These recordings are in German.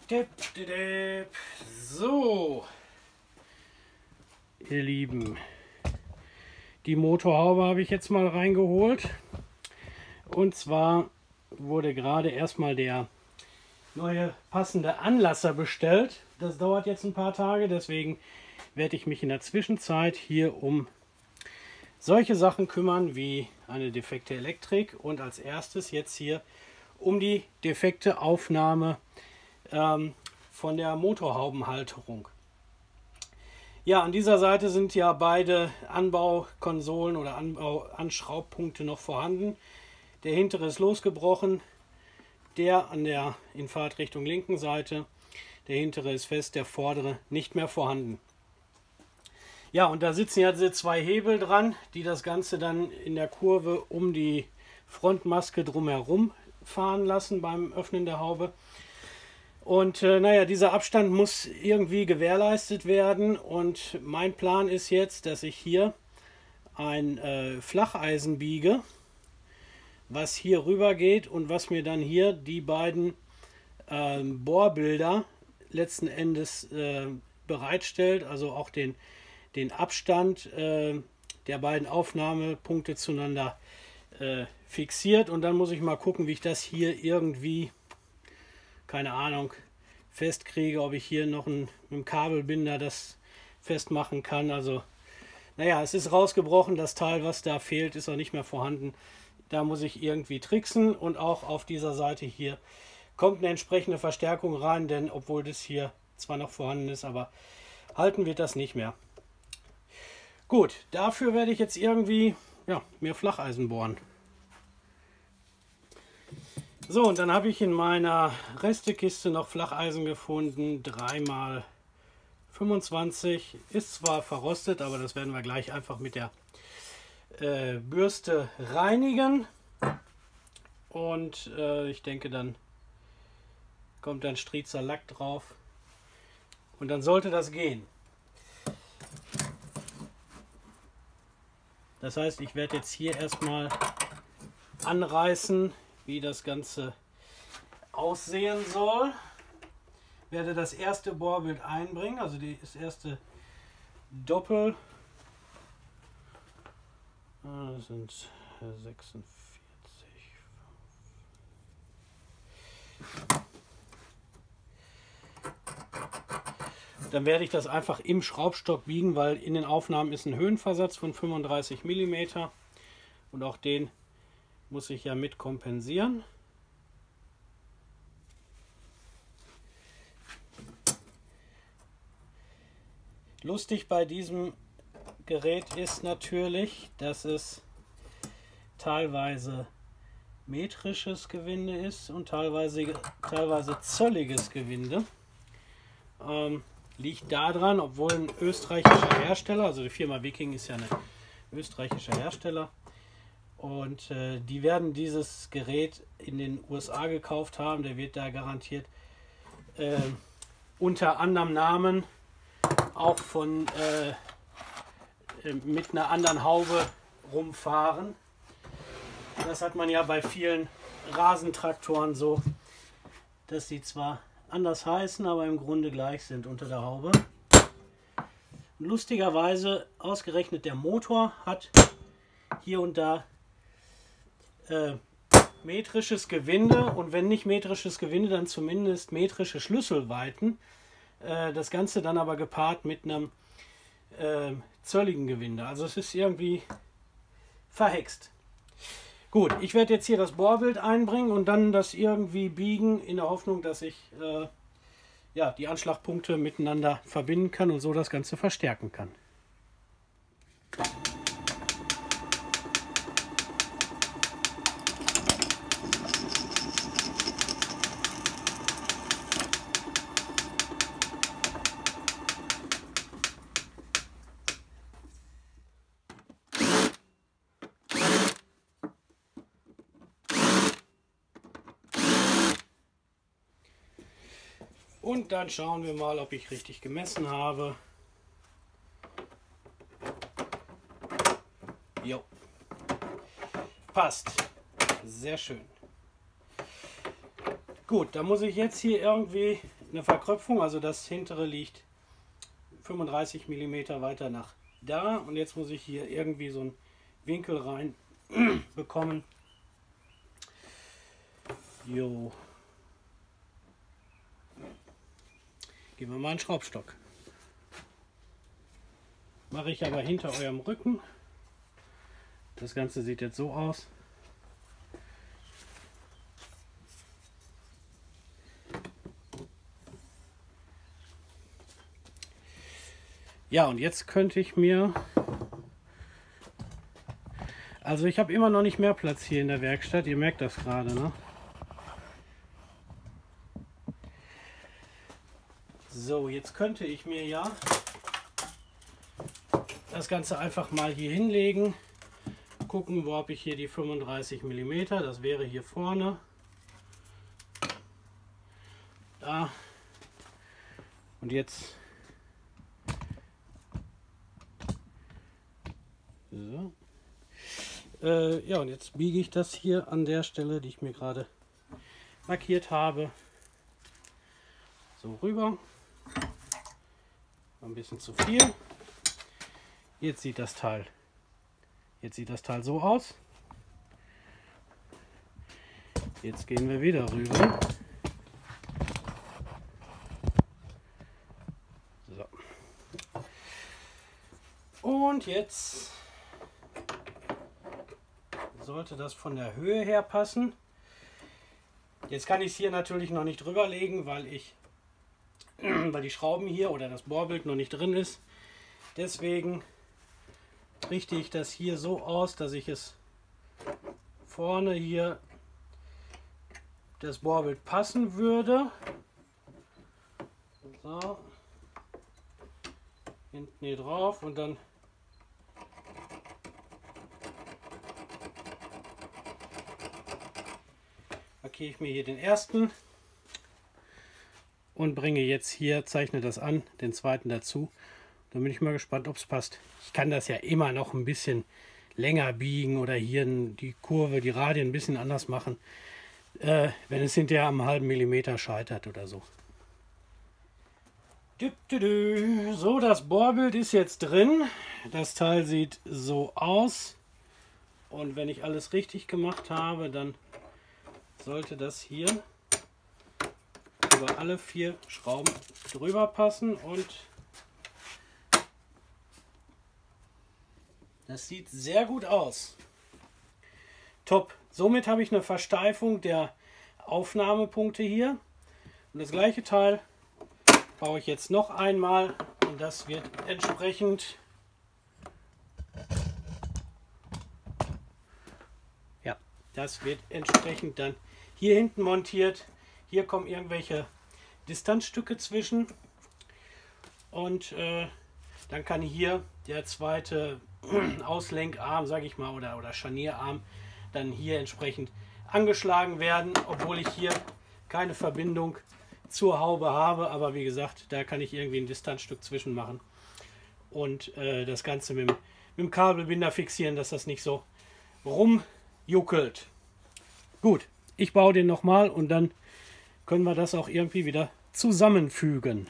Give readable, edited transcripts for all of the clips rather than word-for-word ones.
So, ihr Lieben, die Motorhaube habe ich jetzt mal reingeholt. Und zwar wurde gerade erstmal der neue passende Anlasser bestellt. Das dauert jetzt ein paar Tage, deswegen werde ich mich in der Zwischenzeit hier um solche Sachen kümmern wie eine defekte Elektrik und als erstes jetzt hier um die defekte Aufnahme von der Motorhaubenhalterung. Ja, an dieser Seite sind ja beide Anbaukonsolen oder Anschraubpunkte noch vorhanden. Der hintere ist losgebrochen, der an der in Fahrtrichtung linken Seite, der hintere ist fest, der vordere nicht mehr vorhanden. Ja, und da sitzen ja diese zwei Hebel dran, die das Ganze dann in der Kurve um die Frontmaske drumherum fahren lassen beim Öffnen der Haube. Und naja, dieser Abstand muss irgendwie gewährleistet werden und mein Plan ist jetzt, dass ich hier ein Flacheisen biege, was hier rüber geht und was mir dann hier die beiden Bohrbilder letzten Endes bereitstellt, also auch den Abstand der beiden Aufnahmepunkte zueinander fixiert. Und dann muss ich mal gucken, wie ich das hier irgendwie, keine Ahnung, festkriege, ob ich hier noch mit einem Kabelbinder das festmachen kann. Also, naja, es ist rausgebrochen, das Teil, was da fehlt, ist auch nicht mehr vorhanden. Da muss ich irgendwie tricksen und auch auf dieser Seite hier kommt eine entsprechende Verstärkung rein, denn obwohl das hier zwar noch vorhanden ist, aber halten wird das nicht mehr. Gut, dafür werde ich jetzt irgendwie mir Flacheisen bohren. So, und dann habe ich in meiner Restekiste noch Flacheisen gefunden, 3x25. Ist zwar verrostet, aber das werden wir gleich einfach mit der Bürste reinigen. Und ich denke, dann kommt ein Striezer Lack drauf. Und dann sollte das gehen. Das heißt, ich werde jetzt hier erstmal anreißen, wie das Ganze aussehen soll. Werde das erste Bohrbild einbringen, also das erste Doppel. Das sind 46. Dann werde ich das einfach im Schraubstock biegen, weil in den Aufnahmen ist ein Höhenversatz von 35 mm und auch den muss ich ja mit kompensieren. Lustig bei diesem Gerät ist natürlich, dass es teilweise metrisches Gewinde ist und teilweise zölliges Gewinde. Liegt daran, obwohl ein österreichischer Hersteller, also die Firma Viking ist ja ein österreichischer Hersteller, und die werden dieses Gerät in den USA gekauft haben. Der wird da garantiert unter anderem Namen auch mit einer anderen Haube rumfahren. Das hat man ja bei vielen Rasentraktoren so, dass sie zwar anders heißen, aber im Grunde gleich sind unter der Haube. Lustigerweise ausgerechnet der Motor hat hier und da metrisches Gewinde und wenn nicht metrisches Gewinde, dann zumindest metrische Schlüsselweiten. Das Ganze dann aber gepaart mit einem zölligen Gewinde. Also es ist irgendwie verhext. Gut, ich werde jetzt hier das Bohrbild einbringen und dann das irgendwie biegen, in der Hoffnung, dass ich die Anschlagpunkte miteinander verbinden kann und so das Ganze verstärken kann. Und dann schauen wir mal, ob ich richtig gemessen habe. Jo. Passt. Sehr schön. Gut, da muss ich jetzt hier irgendwie eine Verkröpfung, also das hintere liegt 35 mm weiter nach da und jetzt muss ich hier irgendwie so einen Winkel rein bekommen. Jo. Geben wir mal einen Schraubstock. Mache ich aber hinter eurem Rücken. Das Ganze sieht jetzt so aus. Ja, und jetzt könnte ich mir... Also ich habe immer noch nicht mehr Platz hier in der Werkstatt. Ihr merkt das gerade, ne? So, jetzt könnte ich mir ja das Ganze einfach mal hier hinlegen. Gucken, wo habe ich hier die 35 mm. Das wäre hier vorne. Da. Und jetzt... So. Ja, und jetzt biege ich das hier an der Stelle, die ich mir gerade markiert habe, so rüber. Ein bisschen zu viel. Jetzt sieht das Teil so aus. Jetzt gehen wir wieder rüber. So. Und jetzt sollte das von der Höhe her passen. Jetzt kann ich es hier natürlich noch nicht drüber legen, weil die Schrauben hier oder das Bohrbild noch nicht drin ist. Deswegen richte ich das hier so aus, dass ich es vorne hier das Bohrbild passen würde. So. Hinten hier drauf und dann markiere ich mir hier den ersten und bringe jetzt hier, zeichne das an, den zweiten dazu. Dann bin ich mal gespannt, ob es passt. Ich kann das ja immer noch ein bisschen länger biegen oder hier die Kurve, die Radien ein bisschen anders machen, wenn es hinterher am halben Millimeter scheitert oder so. So, das Bohrbild ist jetzt drin. Das Teil sieht so aus. Und wenn ich alles richtig gemacht habe, dann sollte das hier über alle 4 Schrauben drüber passen und das sieht sehr gut aus. Top. Somit habe ich eine Versteifung der Aufnahmepunkte hier. Und das gleiche Teil baue ich jetzt noch einmal und das wird entsprechend dann hier hinten montiert. Hier kommen irgendwelche Distanzstücke zwischen und dann kann hier der zweite Auslenkarm, sage ich mal, oder Scharnierarm dann hier entsprechend angeschlagen werden, obwohl ich hier keine Verbindung zur Haube habe, aber wie gesagt, da kann ich irgendwie ein Distanzstück zwischen machen und das Ganze mit dem Kabelbinder fixieren, dass das nicht so rumjuckelt. Gut, ich baue den nochmal und dann können wir das auch irgendwie wieder zusammenfügen.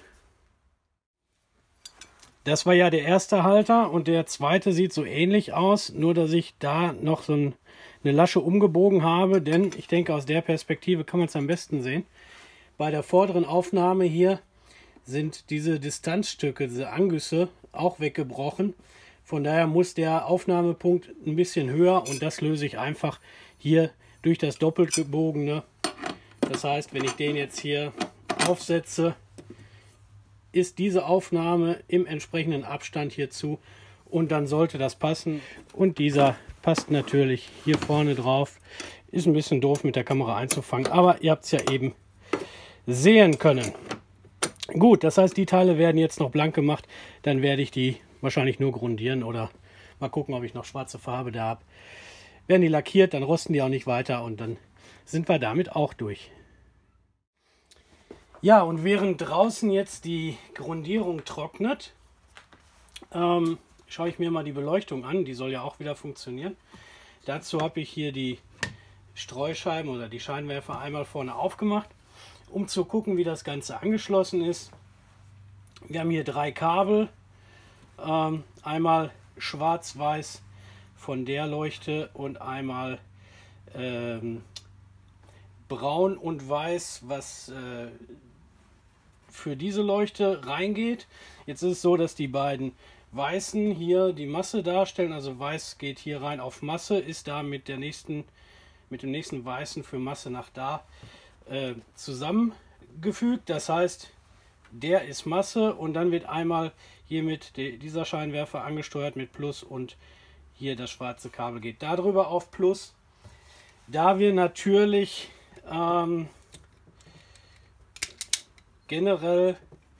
Das war ja der erste Halter und der zweite sieht so ähnlich aus, nur dass ich da noch so eine Lasche umgebogen habe, denn ich denke, aus der Perspektive kann man es am besten sehen. Bei der vorderen Aufnahme hier sind diese Distanzstücke, diese Angüsse auch weggebrochen. Von daher muss der Aufnahmepunkt ein bisschen höher und das löse ich einfach hier durch das doppelt gebogene. Das heißt, wenn ich den jetzt hier aufsetze, ist diese Aufnahme im entsprechenden Abstand hierzu und dann sollte das passen. Und dieser passt natürlich hier vorne drauf. Ist ein bisschen doof mit der Kamera einzufangen, aber ihr habt es ja eben sehen können. Gut, das heißt, die Teile werden jetzt noch blank gemacht. Dann werde ich die wahrscheinlich nur grundieren oder mal gucken, ob ich noch schwarze Farbe da habe. Werden die lackiert, dann rosten die auch nicht weiter und dann sind wir damit auch durch. Ja, und während draußen jetzt die Grundierung trocknet, schaue ich mir mal die Beleuchtung an. Die soll ja auch wieder funktionieren. Dazu habe ich hier die Streuscheiben oder die Scheinwerfer einmal vorne aufgemacht um zu gucken, wie das Ganze angeschlossen ist. Wir haben hier 3 Kabel, einmal schwarz-weiß von der Leuchte und einmal braun und weiß, was für diese Leuchte reingeht. Jetzt ist es so, dass die beiden weißen hier die Masse darstellen, also weiß geht hier rein auf Masse, ist da mit dem nächsten weißen für Masse nach da zusammengefügt. Das heißt, der ist Masse und dann wird einmal hier mit dieser Scheinwerfer angesteuert mit Plus und hier das schwarze Kabel geht darüber auf Plus. Da wir natürlich generell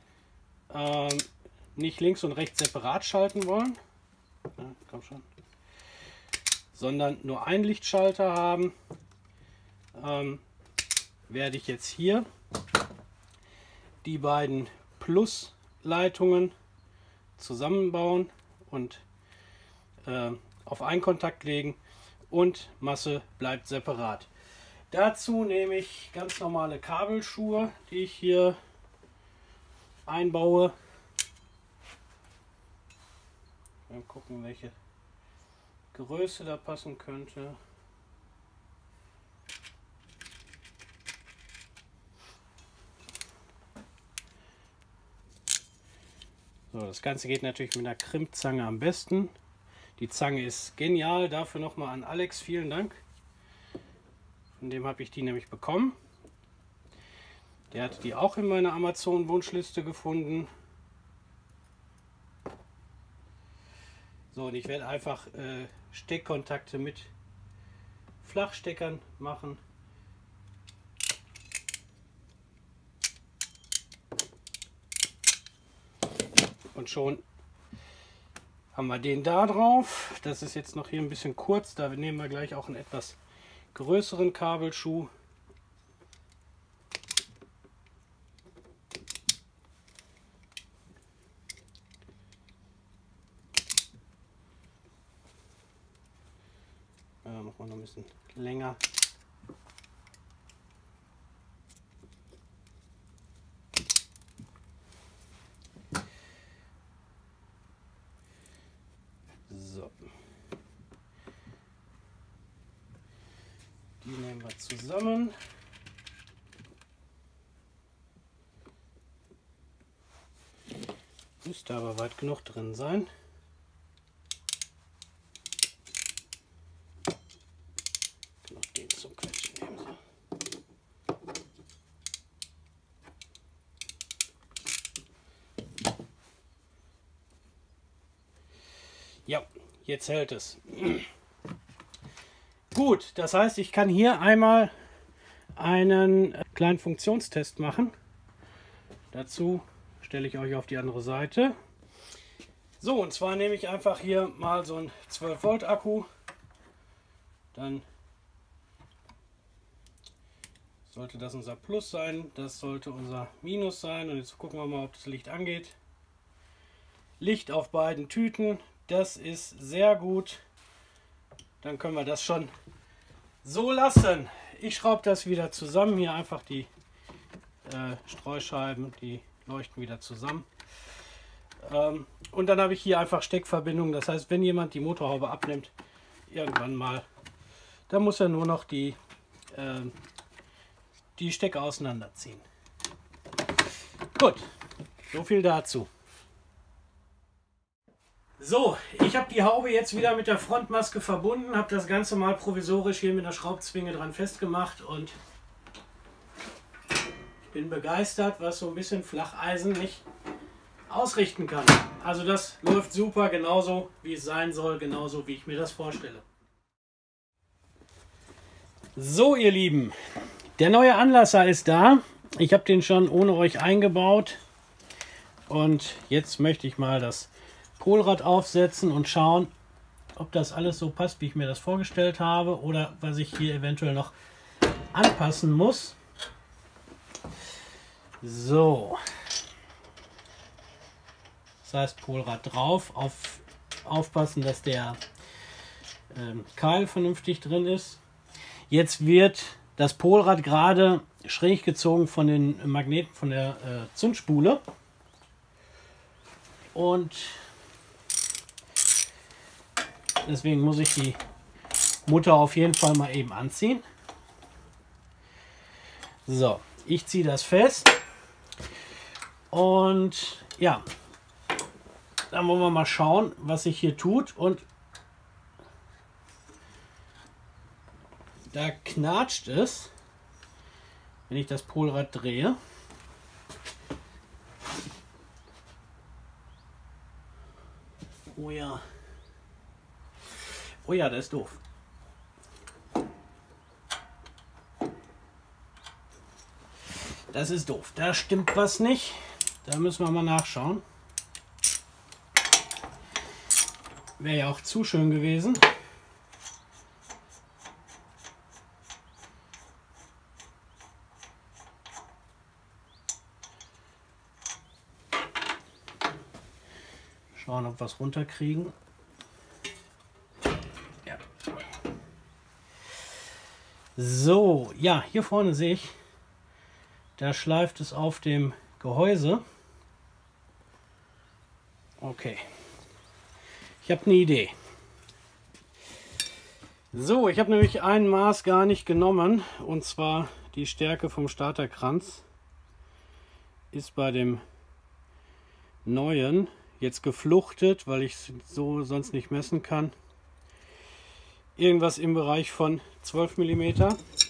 nicht links und rechts separat schalten wollen, ja, komm schon, sondern nur einen Lichtschalter haben, werde ich jetzt hier die beiden Plusleitungen zusammenbauen und auf einen Kontakt legen und Masse bleibt separat. Dazu nehme ich ganz normale Kabelschuhe, die ich hier einbaue. Mal gucken, welche Größe da passen könnte. So, das Ganze geht natürlich mit einer Krimpzange am besten. Die Zange ist genial, dafür nochmal an Alex vielen Dank. Von dem habe ich die nämlich bekommen. Der hatte die auch in meiner Amazon-Wunschliste gefunden. So, und ich werde einfach Steckkontakte mit Flachsteckern machen. Und schon haben wir den da drauf. Das ist jetzt noch hier ein bisschen kurz, da nehmen wir gleich auch einen etwas größeren Kabelschuh. Machen wir noch ein bisschen länger. So. Die nehmen wir zusammen. Müsste aber weit genug drin sein. Noch den zum Quetschen nehmen. So. Ja, jetzt hält es. Gut, das heißt, ich kann hier einmal einen kleinen Funktionstest machen. Dazu stelle ich euch auf die andere Seite. So, und zwar nehme ich einfach hier mal so einen 12 Volt Akku. Dann sollte das unser Plus sein, das sollte unser Minus sein. Und jetzt gucken wir mal, ob das Licht angeht. Licht auf beiden Tüten, das ist sehr gut. Dann können wir das schon so lassen. Ich schraube das wieder zusammen. Hier einfach die Streuscheiben, die leuchten wieder zusammen. Und dann habe ich hier einfach Steckverbindungen. Das heißt, wenn jemand die Motorhaube abnimmt, irgendwann mal, dann muss er nur noch die Stecker auseinanderziehen. Gut, so viel dazu. So, ich habe die Haube jetzt wieder mit der Frontmaske verbunden, habe das Ganze mal provisorisch hier mit einer Schraubzwinge dran festgemacht und ich bin begeistert, was so ein bisschen Flacheisen nicht ausrichten kann. Also das läuft super, genauso wie es sein soll, genauso wie ich mir das vorstelle. So, ihr Lieben, der neue Anlasser ist da. Ich habe den schon ohne euch eingebaut und jetzt möchte ich mal das Polrad aufsetzen und schauen, ob das alles so passt, wie ich mir das vorgestellt habe oder was ich hier eventuell noch anpassen muss. So, das heißt Polrad drauf, aufpassen, dass der Keil vernünftig drin ist. Jetzt wird das Polrad gerade schräg gezogen von den Magneten von der Zündspule. Und deswegen muss ich die Mutter auf jeden Fall mal eben anziehen. So, ich ziehe das fest. Und ja, dann wollen wir mal schauen, was sich hier tut. Und da knatscht es, wenn ich das Polrad drehe. Oh ja. Oh ja, das ist doof. Das ist doof. Da stimmt was nicht. Da müssen wir mal nachschauen. Wäre ja auch zu schön gewesen. Schauen, ob wir es runterkriegen. Ja. So, ja, hier vorne sehe ich, da schleift es auf dem Gehäuse. Okay. Ich habe eine Idee. So, ich habe nämlich ein Maß gar nicht genommen, und zwar die Stärke vom Starterkranz ist bei dem neuen jetzt gefluchtet, weil ich es so sonst nicht messen kann. Irgendwas im Bereich von 12 mm.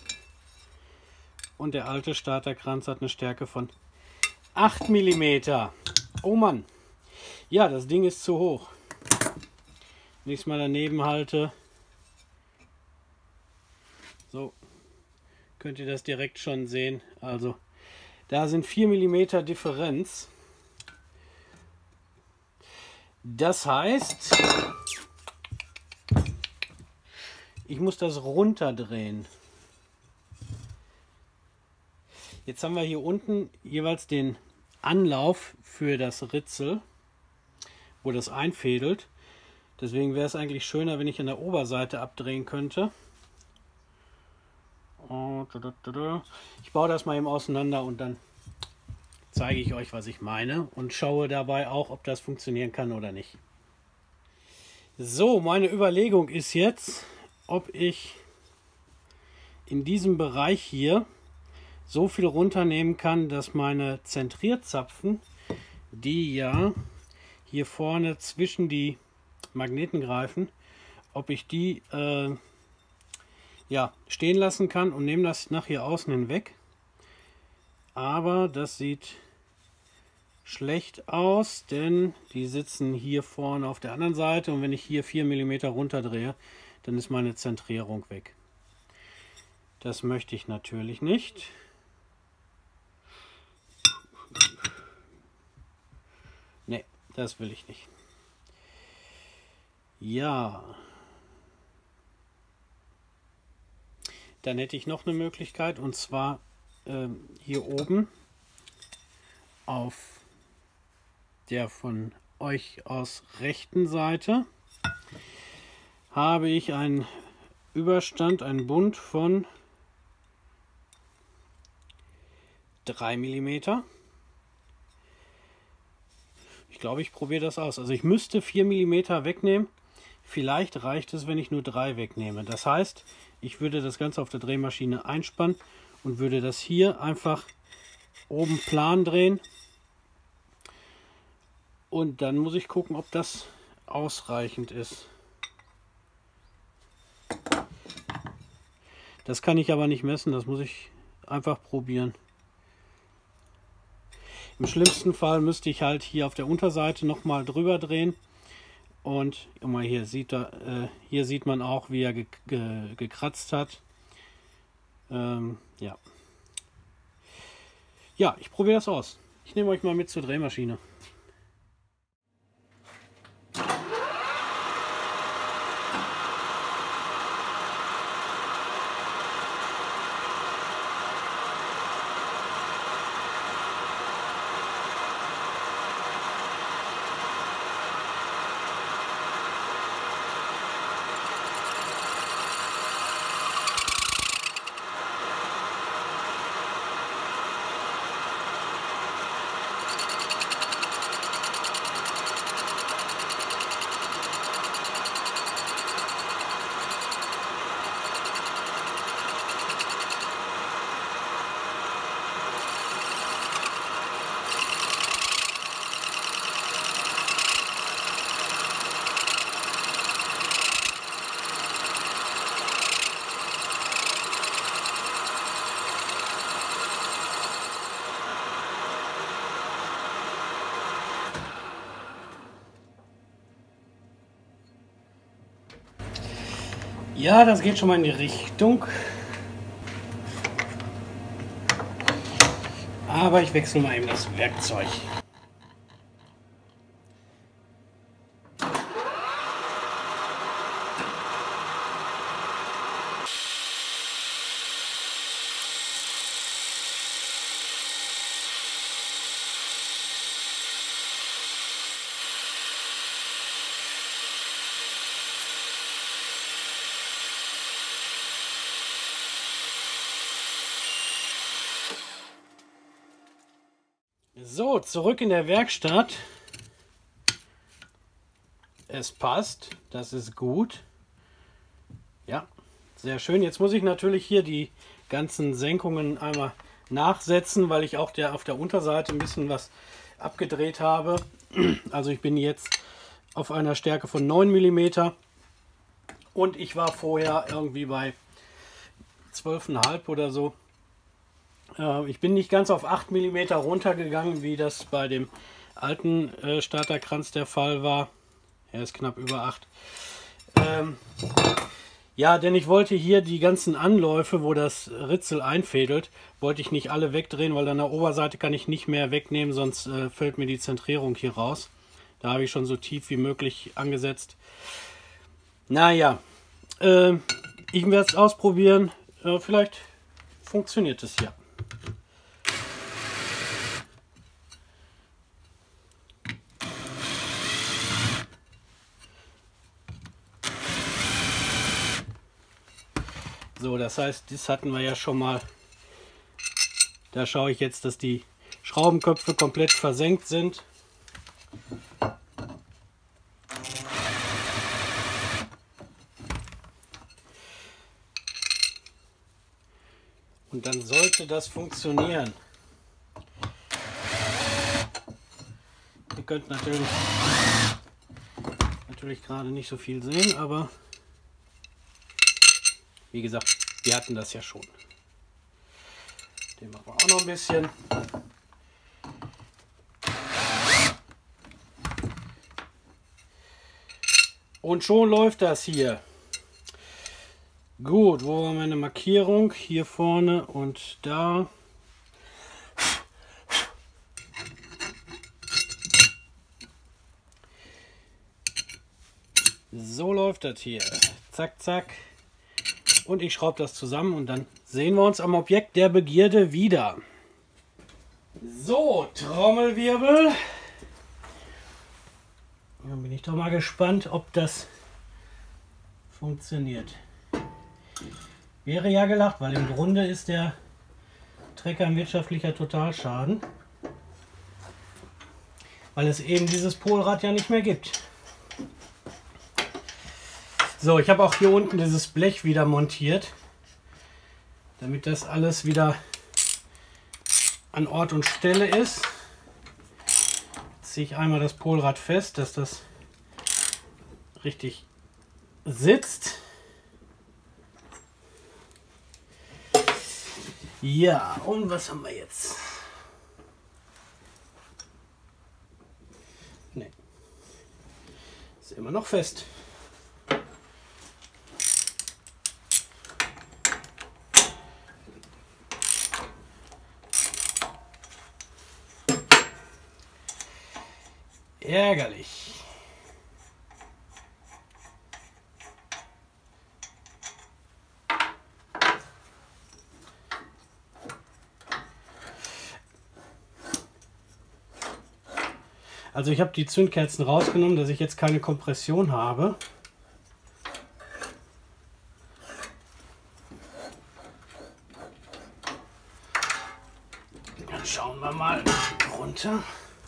Und der alte Starterkranz hat eine Stärke von 8 mm. Oh Mann. Ja, das Ding ist zu hoch. Wenn ich es mal daneben halte, so könnt ihr das direkt schon sehen. Also da sind 4 mm Differenz. Das heißt, ich muss das runterdrehen. Jetzt haben wir hier unten jeweils den Anlauf für das Ritzel, wo das einfädelt. Deswegen wäre es eigentlich schöner, wenn ich an der Oberseite abdrehen könnte. Ich baue das mal eben auseinander und dann zeige ich euch, was ich meine, und schaue dabei auch, ob das funktionieren kann oder nicht. So, meine Überlegung ist jetzt, ob ich in diesem Bereich hier so viel runternehmen kann, dass meine Zentrierzapfen, die ja hier vorne zwischen die Magneten greifen, ob ich die ja, stehen lassen kann und nehme das nach hier außen hinweg. Aber das sieht schlecht aus, denn die sitzen hier vorne auf der anderen Seite, und wenn ich hier 4 mm runterdrehe, dann ist meine Zentrierung weg. Das möchte ich natürlich nicht. Ne, das will ich nicht. Ja. Dann hätte ich noch eine Möglichkeit, und zwar hier oben auf der von euch aus rechten Seite habe ich einen Überstand, einen Bund von 3 mm. Ich glaube, ich probiere das aus. Also ich müsste 4 mm wegnehmen. Vielleicht reicht es, wenn ich nur 3 wegnehme. Das heißt, ich würde das Ganze auf der Drehmaschine einspannen und würde das hier einfach oben plan drehen. Und dann muss ich gucken, ob das ausreichend ist. Das kann ich aber nicht messen, das muss ich einfach probieren. Im schlimmsten Fall müsste ich halt hier auf der Unterseite nochmal drüber drehen. Und mal hier sieht man auch, wie er gekratzt hat. Ja. Ja, ich probiere das aus. Ich nehme euch mal mit zur Drehmaschine. Ja, das geht schon mal in die Richtung. Aber ich wechsle mal eben das Werkzeug. So, zurück in der Werkstatt. Es passt, das ist gut. Ja, sehr schön. Jetzt muss ich natürlich hier die ganzen Senkungen einmal nachsetzen, weil ich auch auf der Unterseite ein bisschen was abgedreht habe. Also ich bin jetzt auf einer Stärke von 9 mm und ich war vorher irgendwie bei 12,5 oder so. Ich bin nicht ganz auf 8 mm runtergegangen, wie das bei dem alten Starterkranz der Fall war. Er ist knapp über 8. Ja, denn ich wollte hier die ganzen Anläufe, wo das Ritzel einfädelt, wollte ich nicht alle wegdrehen, weil an der Oberseite kann ich nicht mehr wegnehmen, sonst fällt mir die Zentrierung hier raus. Da habe ich schon so tief wie möglich angesetzt. Naja, ich werde es ausprobieren. Vielleicht funktioniert es ja. So, das heißt, das hatten wir ja schon mal. Da schaue ich jetzt, dass die Schraubenköpfe komplett versenkt sind. Und dann sollte das funktionieren. Ihr könnt natürlich gerade nicht so viel sehen, aber wie gesagt, wir hatten das ja schon. Den machen wir auch noch ein bisschen. Und schon läuft das hier. Gut, wo war meine Markierung? Hier vorne und da. So läuft das hier. Zack, zack. Und ich schraube das zusammen und dann sehen wir uns am Objekt der Begierde wieder. So, Trommelwirbel. Dann bin ich doch mal gespannt, ob das funktioniert. Wäre ja gelacht, weil im Grunde ist der Trecker ein wirtschaftlicher Totalschaden. Weil es eben dieses Polrad ja nicht mehr gibt. So, ich habe auch hier unten dieses Blech wieder montiert, damit das alles wieder an Ort und Stelle ist. Jetzt ziehe ich einmal das Polrad fest, dass das richtig sitzt. Ja, und was haben wir jetzt? Ne, ist immer noch fest. Ärgerlich. Also ich habe die Zündkerzen rausgenommen, dass ich jetzt keine Kompression habe. Dann schauen wir mal runter.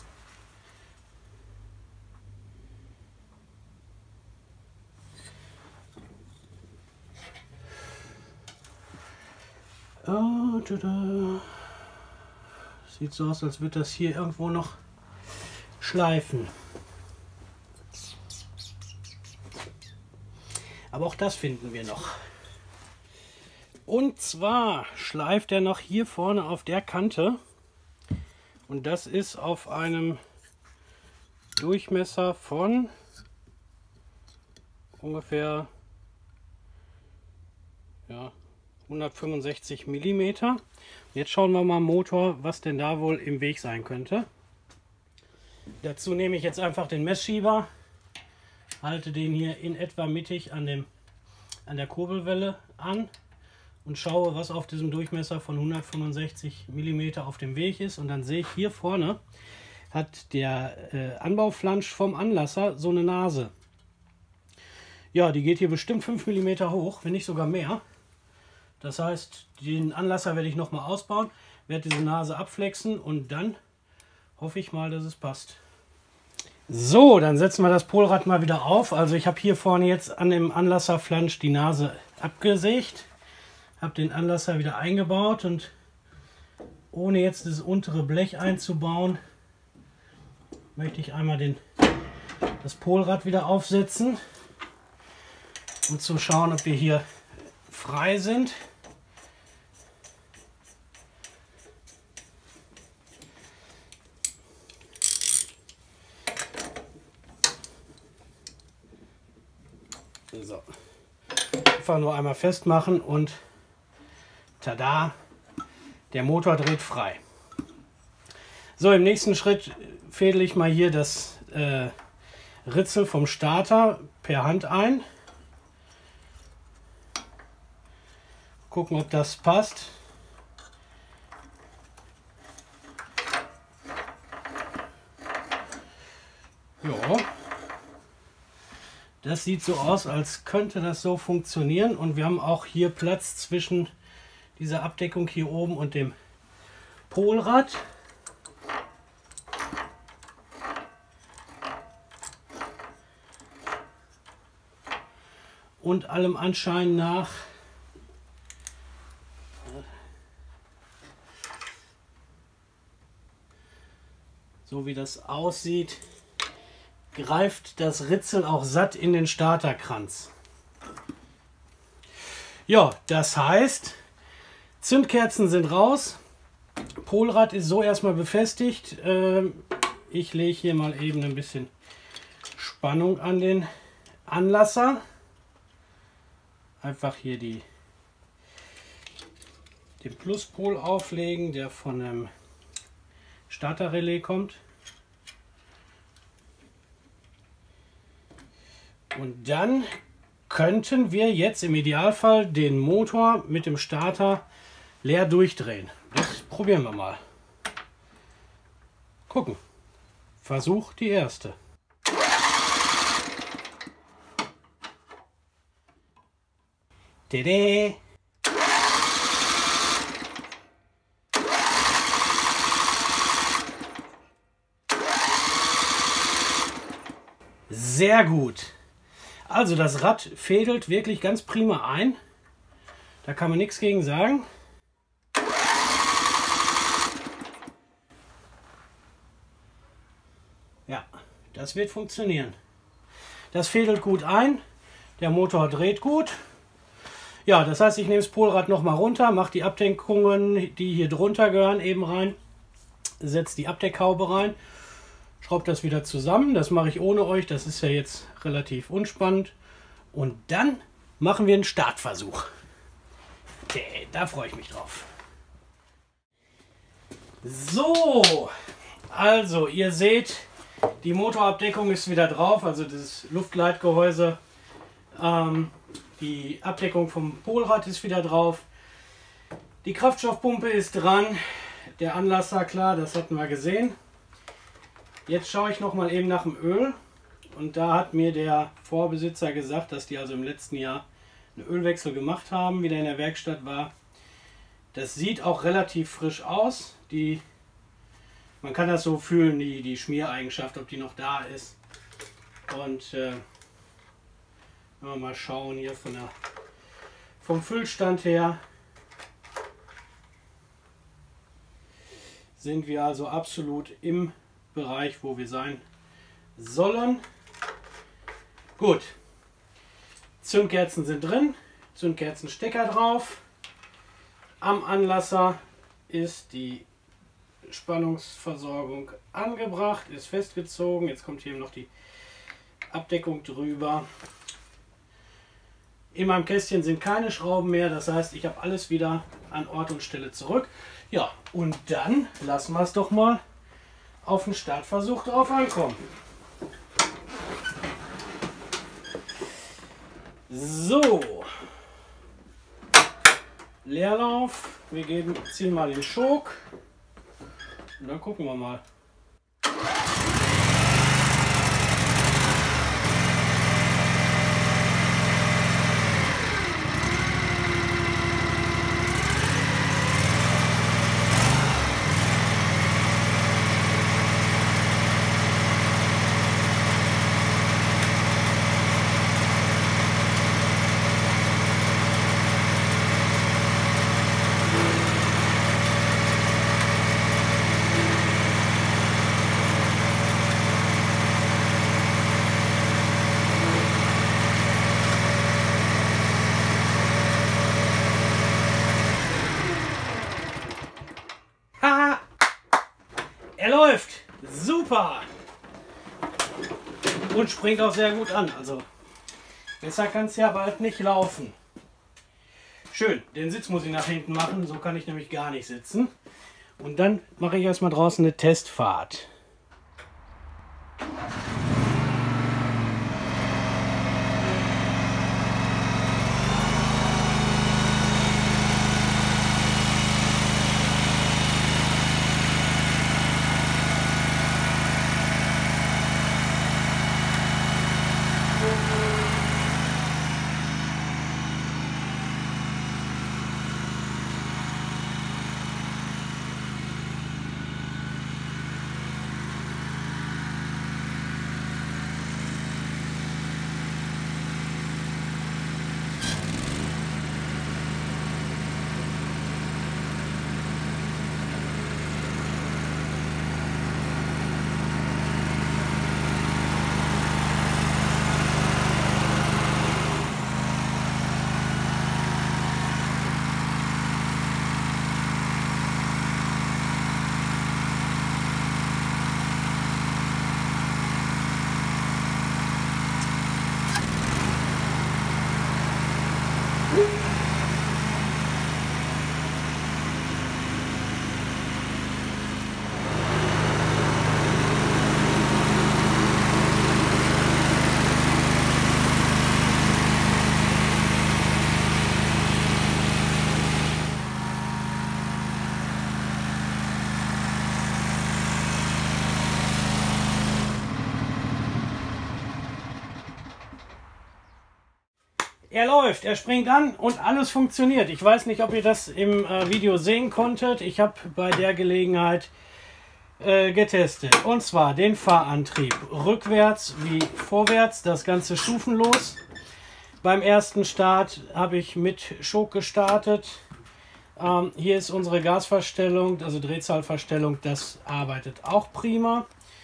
Oh, tada. Sieht so aus, als würde das hier irgendwo noch schleifen. Aber auch das finden wir noch. Und zwar schleift er noch hier vorne auf der Kante. Und das ist auf einem Durchmesser von ungefähr ja, 165 mm. Jetzt schauen wir mal am Motor, was denn da wohl im Weg sein könnte. Dazu nehme ich jetzt einfach den Messschieber, halte den hier in etwa mittig an der Kurbelwelle an und schaue, was auf diesem Durchmesser von 165 mm auf dem Weg ist. Und dann sehe ich hier vorne, hat der Anbauflansch vom Anlasser so eine Nase. Ja, die geht hier bestimmt 5 mm hoch, wenn nicht sogar mehr. Das heißt, den Anlasser werde ich nochmal ausbauen, werde diese Nase abflexen und dann hoffe ich mal, dass es passt. So, dann setzen wir das Polrad mal wieder auf. Also ich habe hier vorne jetzt an dem Anlasserflansch die Nase abgesägt, habe den Anlasser wieder eingebaut und ohne jetzt das untere Blech einzubauen, möchte ich einmal das Polrad wieder aufsetzen, um zu schauen, ob wir hier frei sind. So. Einfach nur einmal festmachen und tada, der Motor dreht frei. So, im nächsten Schritt fädel ich mal hier das Ritzel vom Starter per Hand ein. Gucken, ob das passt. Ja. Das sieht so aus, als könnte das so funktionieren. Und wir haben auch hier Platz zwischen dieser Abdeckung hier oben und dem Polrad. Und allem Anschein nach so wie das aussieht, greift das Ritzel auch satt in den Starterkranz. Ja, das heißt, Zündkerzen sind raus, Polrad ist so erstmal befestigt. Ich lege hier mal eben ein bisschen Spannung an den Anlasser. Einfach hier den Pluspol auflegen, der von einem Starterrelais kommt. Und dann könnten wir jetzt im Idealfall den Motor mit dem Starter leer durchdrehen. Das probieren wir mal. Gucken. Versuch die erste. Tada! Sehr gut. Also das Rad fädelt wirklich ganz prima ein. Da kann man nichts gegen sagen. Ja, das wird funktionieren. Das fädelt gut ein. Der Motor dreht gut. Ja, das heißt, ich nehme das Polrad nochmal runter, mache die Abdeckungen, die hier drunter gehören, eben rein, setze die Abdeckhaube rein, schraube das wieder zusammen. Das mache ich ohne euch, das ist ja jetzt relativ unspannend. Und dann machen wir einen Startversuch. Okay, da freue ich mich drauf. So, also ihr seht, die Motorabdeckung ist wieder drauf, also das Luftleitgehäuse. Die Abdeckung vom Polrad ist wieder drauf. Die Kraftstoffpumpe ist dran. Der Anlasser, klar, das hatten wir gesehen. Jetzt schaue ich noch mal eben nach dem Öl. Und da hat mir der Vorbesitzer gesagt, dass die also im letzten Jahr einen Ölwechsel gemacht haben, wie der in der Werkstatt war. Das sieht auch relativ frisch aus. Man kann das so fühlen, die Schmiereigenschaft, ob die noch da ist. Und wenn wir mal schauen hier vom Füllstand her, sind wir also absolut im Bereich, wo wir sein sollen. Gut, Zündkerzen sind drin, Zündkerzenstecker drauf. Am Anlasser ist die Spannungsversorgung angebracht, ist festgezogen. Jetzt kommt hier noch die Abdeckung drüber. In meinem Kästchen sind keine Schrauben mehr, das heißt, ich habe alles wieder an Ort und Stelle zurück. Ja, und dann lassen wir es doch mal auf den Startversuch drauf ankommen. So, Leerlauf, wir ziehen mal den Schok und dann gucken wir mal. Er läuft! Super! Und springt auch sehr gut an. Also besser kann es ja bald nicht laufen. Schön, den Sitz muss ich nach hinten machen, so kann ich nämlich gar nicht sitzen. Und dann mache ich erstmal draußen eine Testfahrt. Er läuft, er springt an und alles funktioniert. Ich weiß nicht, ob ihr das im Video sehen konntet. Ich habe bei der Gelegenheit getestet. Und zwar den Fahrantrieb rückwärts wie vorwärts, das Ganze stufenlos. Beim ersten Start habe ich mit Schok gestartet. Hier ist unsere Gasverstellung, also Drehzahlverstellung, das arbeitet auch prima.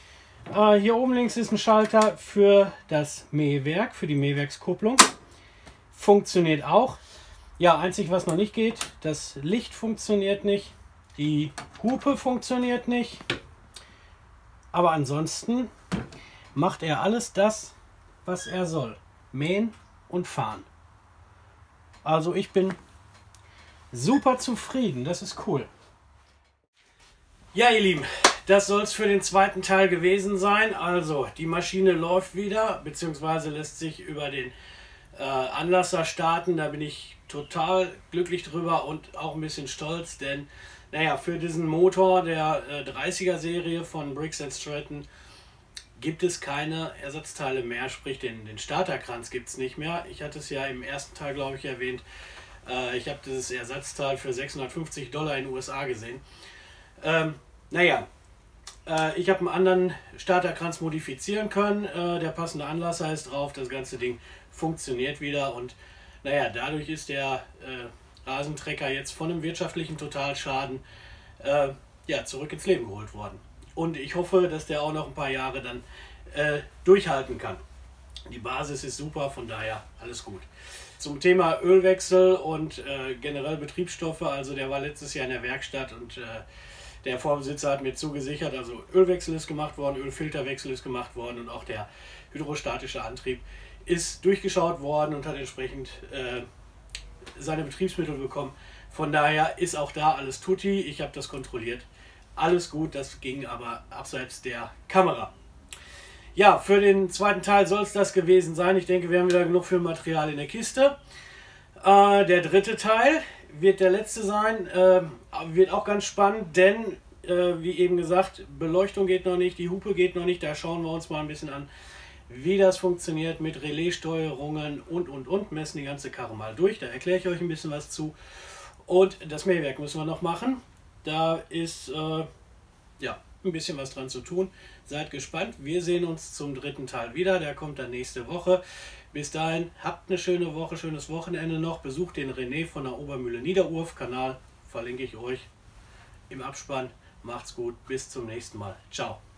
Hier oben links ist ein Schalter für das Mähwerk, für die Mähwerkskupplung. Funktioniert auch. Ja, einzig was noch nicht geht, das Licht funktioniert nicht, die Hupe funktioniert nicht, aber ansonsten macht er alles das, was er soll. Mähen und fahren. Also ich bin super zufrieden, das ist cool. Ja, ihr Lieben, das soll es für den zweiten Teil gewesen sein. Also die Maschine läuft wieder, beziehungsweise lässt sich über den Anlasser starten. Da bin ich total glücklich drüber und auch ein bisschen stolz, denn naja, für diesen Motor der 30er Serie von Briggs & Stratton gibt es keine Ersatzteile mehr, sprich den Starterkranz gibt es nicht mehr. Ich hatte es ja im ersten Teil, glaube ich, erwähnt. Ich habe dieses Ersatzteil für $650 in den USA gesehen. Naja, ich habe einen anderen Starterkranz modifizieren können. Der passende Anlasser ist drauf. Das ganze Ding funktioniert wieder. Und naja, dadurch ist der Rasentrecker jetzt von einem wirtschaftlichen Totalschaden ja, zurück ins Leben geholt worden. Und ich hoffe, dass der auch noch ein paar Jahre dann durchhalten kann. Die Basis ist super, von daher alles gut. Zum Thema Ölwechsel und generell Betriebsstoffe, also der war letztes Jahr in der Werkstatt und der Vorbesitzer hat mir zugesichert, also Ölwechsel ist gemacht worden, Ölfilterwechsel ist gemacht worden und auch der hydrostatische Antrieb ist durchgeschaut worden und hat entsprechend seine Betriebsmittel bekommen. Von daher ist auch da alles tutti. Ich habe das kontrolliert. Alles gut, das ging aber abseits der Kamera. Ja, für den zweiten Teil soll es das gewesen sein. Ich denke, wir haben wieder genug Filmmaterial in der Kiste. Der dritte Teil wird der letzte sein. Wird auch ganz spannend, denn, wie eben gesagt, Beleuchtung geht noch nicht, die Hupe geht noch nicht. Da schauen wir uns mal ein bisschen an, wie das funktioniert mit Relaissteuerungen und. Messen die ganze Karre mal durch. Da erkläre ich euch ein bisschen was zu. Und das Mähwerk müssen wir noch machen. Da ist ja ein bisschen was dran zu tun. Seid gespannt. Wir sehen uns zum dritten Teil wieder. Der kommt dann nächste Woche. Bis dahin, habt eine schöne Woche, schönes Wochenende noch. Besucht den René von der Obermühle Niederurf. Kanal verlinke ich euch im Abspann. Macht's gut. Bis zum nächsten Mal. Ciao.